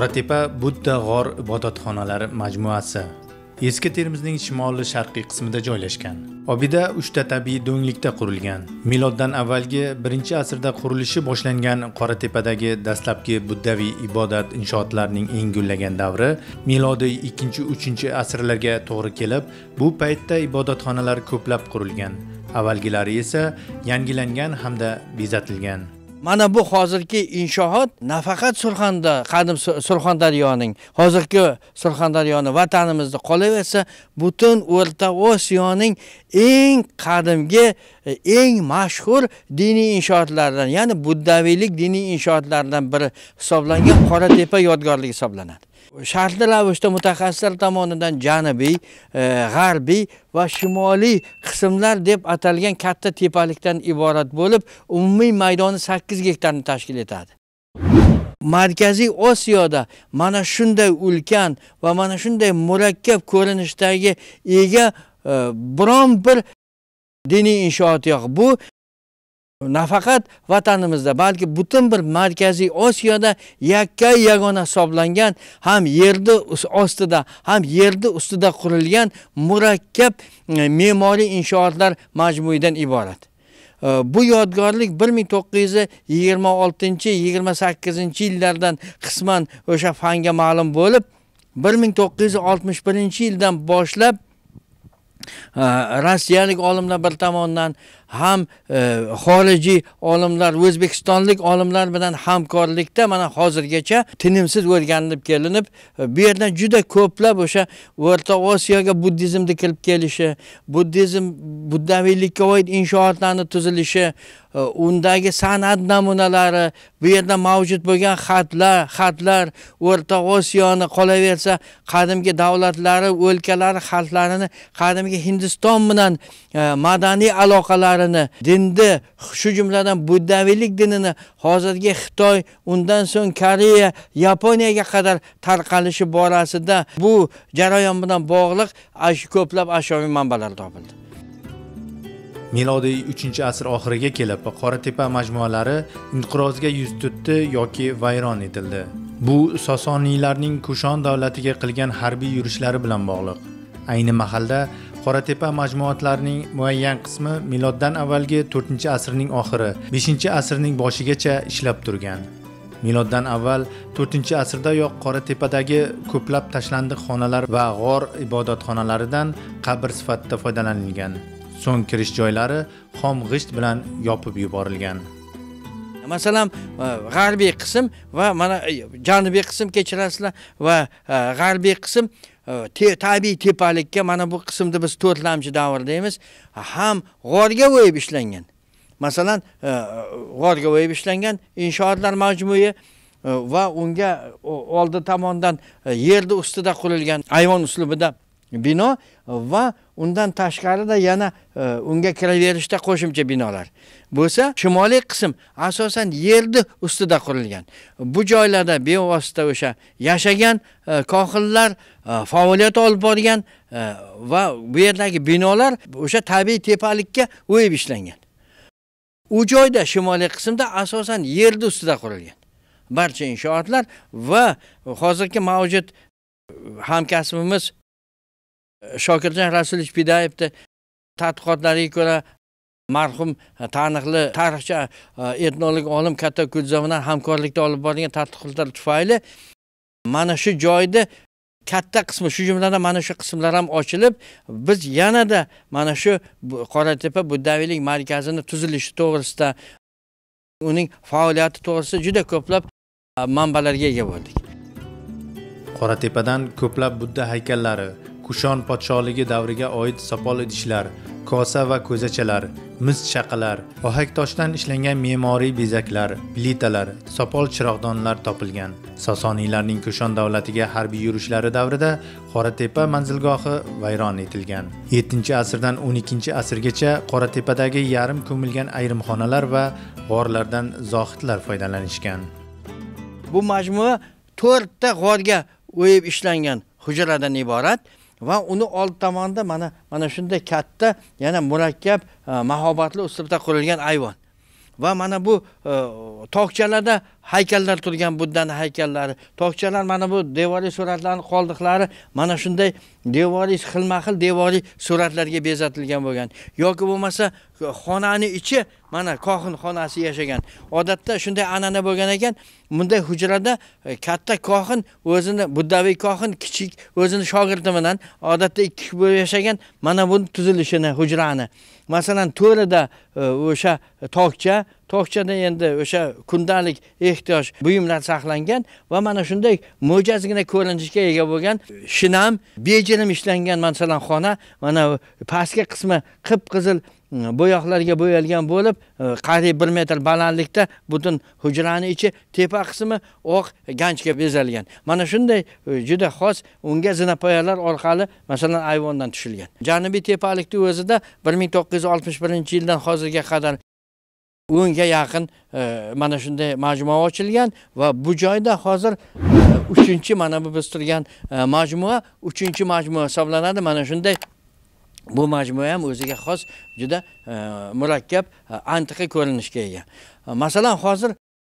Qoratepa Budda g'or ibodatxonalari majmuasi. Eski Termizning shimoli-sharqiy qismida joylashgan. Obida 3 ta tabiiy do'nglikda qurilgan. Miloddan avvalgi 1-asrda qurilishi boshlangan Qoratepadagi dastlabki buddaviy ibodat inshootlarining eng gullagan davri milodiy 2-3-asrlarga to'g'ri kelib, bu paytda ibodatxonalar ko'plab qurilgan. Avvalgilari esa yangilangan hamda bezatilgan. Mana bu hozirgi inshoot nafaqat qadim Surxondaryoning, hozirgi Surxondaryoni vatanimizda qolaversa, butun O'rta Osiyoning eng qadimgi, eng mashhur diniy inshootlaridan, ya'ni buddaviylik diniy inshootlaridan biri hisoblangan Qoratepa yodgorligi hisoblanadi. Shartli ravishda mutaxassislar tomonidan janubiy, g'arbiy va shimoliy qismlar deb atalgan katta tepalikdan iborat bo'lib, umumiy maydoni 8 gektarni tashkil etadi. Markaziy Osiyoda mana shunday ulkan va mana shunday murakkab ko'rinishdagi ega biron bir diniy inshoot yo'q. Bu nafaqat vatanimizda, balki butun bir Markaziy Osiyoda yagona hisoblangan, ham yerda ostida, ham yerda ustida qurilgan murakkab me'moriy inshootlar majmuidan iborat. Bu yodgorlik 1926-28-yillardan qisman o'sha fanga ma'lum bo'lib, 1961-yildan boshlab Rossiyalik olimlar bir tomonidan ham xorijiy olimlar, o'zbekistonlik olimlar bilan hamkorlikda mana hozirgacha tinimsiz o'rganilib kelinib, bu yerdan juda ko'plab o'sha O'rta Osiyoga buddizmni kirib kelishi, buddaviylikka oid inshootlarni tuzilishi, undagi san'at namunalari, bu yerda mavjud bo'lgan xatlar O'rta Osiyoni qolaversa qadimgi davlatlari, o'lkalari, xalqlarini, qadimgi Hindiston bilan madaniy aloqalarini, dinni, shu jumladan buddaviylik dinini hozirgi Xitoy, undan so'ng Koreya, Yaponiyaga qadar tarqalishi borasida bu jarayon bilan bog'liq ko'plab ashyoviy manbalar topildi. Milodiy 3-asr oxiriga kelib, Qoratepa majmualari inqirozga yuz tutdi yoki vayron etildi. Bu Sosoniylarning Kushon davlatiga qilgan harbiy yurishlari bilan bog'liq. Ayni mahalda Qoratepa majmuatlarining muayyan qismi miloddan avvalgi 4-asrning oxiri, 5-asrning boshigacha ishlab turgan. Miloddan avval 4-asrdayoq Qoratepadagi ko'plab tashlandiq xonalar va g'or ibodatxonalaridan qabr sifatida foydalanilgan. So'ng kirish joylari xom g'isht bilan yopib yuborilgan. Masalan, g'arbiy qism va mana janubiy qism kechirasizlar va g'arbiy qism tabiiy tepalikka, mana bu qismda biz to'rtlamchi davr deymiz, ham g'orga o'yib ishlangan. Masalan, g'orga o'yib ishlangan inshootlar majmui va unga oldi tomondan yerda ustida qurilgan ayvon uslubida bino va undan tashqarida yana unga kiraverishda qo'shimcha binolar. Bo'lsa, shimoliy qism asosan yerda ustida qurilgan. Bu joylarda bevosita o'sha yashagan kohillar faoliyat olib borgan va bu yerdagi binolar o'sha tabiiy tepalikka o'yib ishlangan. U joyda shimoliy qismda asosan yerda ustida qurilgan barcha inshootlar va hozirgi mavjud hamkasbimiz Shokirjon Rasulovich Pidayevda tadqiqotlariga ko'ra, marhum taniqli tarixchi, etnolog olim Katta Kudza bilan hamkorlikda olib borilgan tadqiqotlar tufayli mana shu joyda katta qismi, shu jumladan mana shu qismlar ham ochilib, biz yanada mana shu Qoratepa buddaviylik markazini tuzilishi to'g'risida, uning faoliyati to'g'risida juda ko'plab manbalarga ega bo'ldik. Qoratepadan ko'plab budda haykallari, Kushon podsholigi davriga oid sopol idishlar, kosa va ko'zachalar, mis chaqalar, ohak toshdan ishlangan me'moriy bezaklar, plitalar, sopol chiroqdonlar topilgan. Sosoniylarning Kushon davlatiga harbiy yurishlari davrida Qoratepa manzilgohi vayron etilgan. 7-asrdan 12-asrgacha Qoratepadagi yarim ko'milgan ayrim xonalar va g'orlardan zohidlar foydalanishgan. Bu majmua 4 ta g'orga o'yib ishlangan hujradan iborat. Va uni old tomonda mana shunday katta, yana murakkab, mahobatli uslubda qurilgan ayvon. Va mana bu tokchalarda haykallar turgan Buddani haykallari, tokchalar mana bu devoriy suratlarning qoldiqlari mana shunday devoriy xilma-xil devoriy suratlarga bezatilgan bo'lgan. Yoki bo'lmasa xonaning ichi mana kohin xonasi yashagan. Odatda shunday an'ana bo'lgan ekan, bunday hujrada katta kohin o'zini buddaviy kohin kichik o'zini shogirdi bilan odatda ikki bo'lib yashagan. Mana bu tuzilishini hujrani. Masalan, to'rida o'sha tokchada endi o'sha kundalik ehtiyoj buyumlar saqlangan va mana shunday mo'jazgina ko'rinishga ega bo'lgan shinam, bejirim ishlangan masalan xona, mana pastki qismi qip-qizil bo'yoqlarga bo'yalgan bo'lib, qariyb 1 metr balandlikda butun hujraning ichi, tepa qismi oq ganchga bezalgan. Mana shunday juda xos unga zinapoyalar orqali masalan ayvondan tushilgan. Janubiy tepalikning o'zida 1961-yildan hozirga qadar 10 ga yaqin mana shunday majmua ochilgan va bu joyda hozir 3-chi mana bu biz turgan majmua 3-chi majmua hisoblanadi. Mana shunday bu majmua ham o'ziga xos juda murakkab, antiqa ko'rinishga ega. Masalan, hozir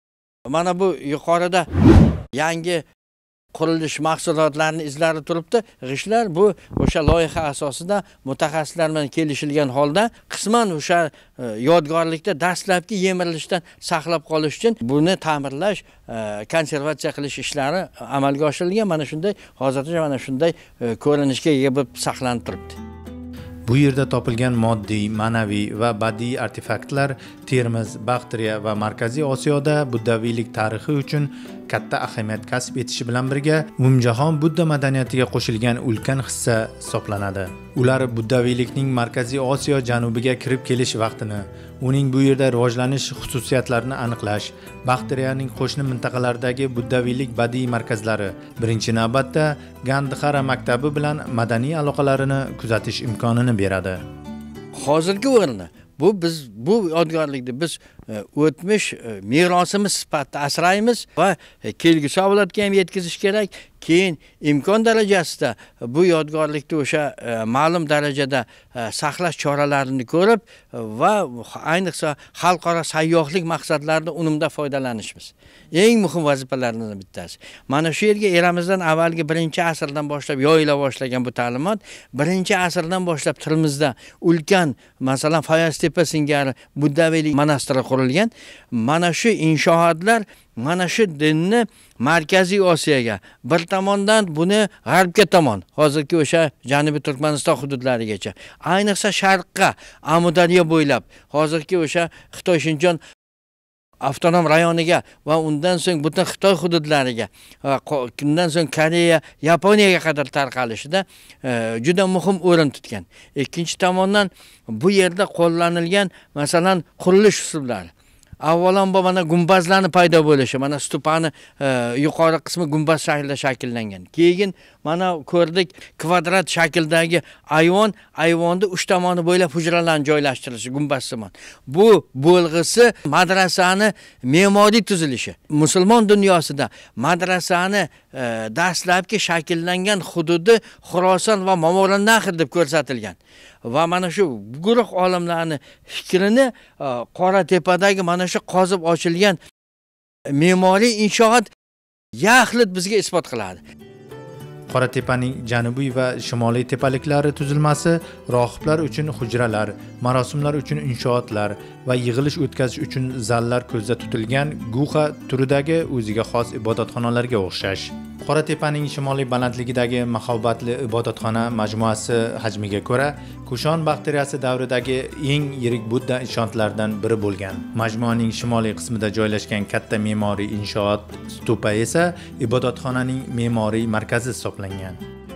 mana bu yuqorida yangi qurilish mahsulotlarining izlari turibdi. G'ishlar bu o'sha loyiha asosida mutaxassislar bilan kelishilgan holda qisman o'sha yodgorlikda dastlabki yemirilishdan saqlab qolish uchun buni ta'mirlash, konservatsiya qilish ishlari amalga oshirilgan. Mana shunday hozircha mana shunday ko'rinishga ega bo'lib saqlanib turibdi. Bu yerda topilgan moddiy, ma'naviy va badiiy artefaktlar Termiz, Baxteriya va Markaziy Osiyoda buddaviylik tarixi uchun katta ahamiyat kasb etishi bilan birga umumjahon Budda madaniyatiga qo'shilgan ulkan hissa hisoblanadi. Ular buddaviylikning Markaziy Osiyo janubiga kirib kelish vaqtini, uning bu yerda rivojlanish xususiyatlarini aniqlash, Baxteriyaning qo'shni mintaqalardagi buddaviylik badiiy markazlari, birinchi navbatda Gandhara maktabi bilan madaniy aloqalarini kuzatish imkonini beradi. Hozirgi o'rni bu yodgorlikni biz o'tmish merosimiz sifatida asraymiz va kelgusi avlodga ham yetkazish kerak. Keyin imkon darajasida bu yodgorlikni o'sha ma'lum darajada saqlash choralarini ko'rib va ayniqsa xalqaro sayyohlik maqsadlarida unumda foydalanishimiz eng muhim vazifalardan bittasi. Mana shu yerga eramizdan avvalgi 1-asrdan boshlab yoyila boshlagan bu ta'limot 1-asrdan boshlab tilimizda ulkan masalan Fayastepa singari buddaviylik monastiri qurilgan. Mana shu inshootlar mana shu dinni Markaziy Osiyoga, bir tomondan buni g'arbga tomon, hozirgi o'sha Janubiy Turkmaniston hududlarigacha, ayniqsa sharqqa, Amudaryo bo'ylab, hozirgi o'sha Xitoy Shinjon avtonom rayoniga va undan so'ng butun Xitoy hududlariga, undan so'ng Koreya, Yaponiyaga qadar tarqalishida juda muhim o'rin tutgan. Ikkinchi tomondan bu yerda qo'llanilgan masalan qurilish usullari. Avvalambor mana gumbazlarni paydo bo'lishi, mana stupani yuqori qismi gumbaz shaklida shakllangan. Keyin mana ko'rdik kvadrat shakldagi ayvonda 3 tomoni bo'ylab hujralarni joylashtirishi gumbazsimon. Bu bo'lg'isi madrasani me'moriy tuzilishi. Musulmon dunyosida madrasani dastlabki shakllangan hududi Xuroson va Momorannahr deb ko'rsatilgan. Va mana shu guruh olimlarning fikrini Qoratepadagi mana shu qozib ochilgan me'moriy inshoot yaxlit bizga isbot qiladi. Qoratepaning janubiy va shimoliy tepaliklari tuzilmasi rohiblar uchun hujralar, marosimlar uchun inshootlar va yig'ilish o'tkazish uchun zallar ko'zda tutilgan guha turidagi o'ziga xos ibodatxonalarga o'xshash. Qoratepaning shimoliy balandligidagi mahobatli ibodatxona majmuasi hajmiga ko'ra Kushon bakteriyasi davridagi eng yirik Budda inshootlardan biri bo'lgan. Majmuaning shimoliy qismida joylashgan katta me'moriy inshoot stupa esa ibodatxonaning me'moriy markazi hisoblangan.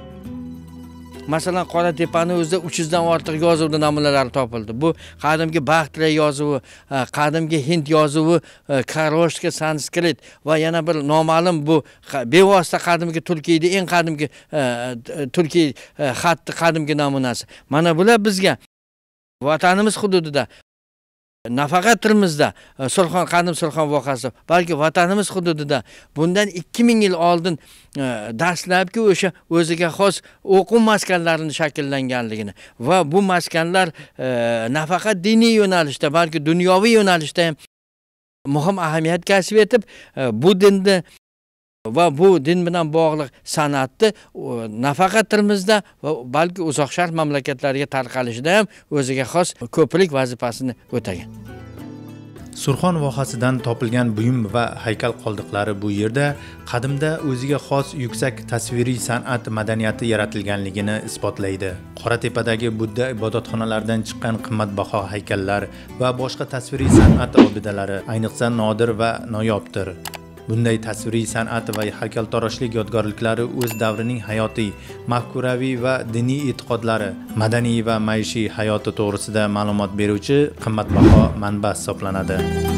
Masalan, Qoratepani o'zida 300 dan ortiq yozuvning namunalari topildi. Bu qadimgi Baxteriya yozuvi, qadimgi Hind yozuvi, Kharoshtka sanskrit va yana bir noma'lum bu bevosita qadimgi Turkiyada eng qadimgi Turkiy xatti qadimgi namunasi. Mana bular bizga vatanimiz hududida nafaqat tilimizda qadim Surxon voqasi, balki vatanimiz hududida bundan 2000 yil oldin dastlabki o'sha o'ziga xos o'quv maskanlarini shakllanganligini va bu maskanlar nafaqat diniy yo'nalishda, balki dunyoviy yo'nalishda ham muhim ahamiyat kasb etib, bu dinni va bu din bilan bog'liq san'atni nafaqat tilimizda va balki uzoq sharq mamlakatlariga tarqalishida ham o'ziga xos ko'prik vazifasini o'tagan. Surxon vohasidan topilgan buyum va haykal qoldiqlari bu yerda qadimda o'ziga xos yuksak tasviriy san'at madaniyati yaratilganligini isbotlaydi. Qoratepadagi Budda ibodatxonalaridan chiqqan qimmatbaho haykallar va boshqa tasviriy san'at obidalari ayniqsa nodir va noyobdir. Bunday tasviriy san'at va haykaltaroshlik yodgorliklari o'z davrining hayotiy, mafkuraviy va diniy e'tiqodlari, madaniy va maishiy hayoti to'g'risida ma'lumot beruvchi qimmatbaho manba hisoblanadi.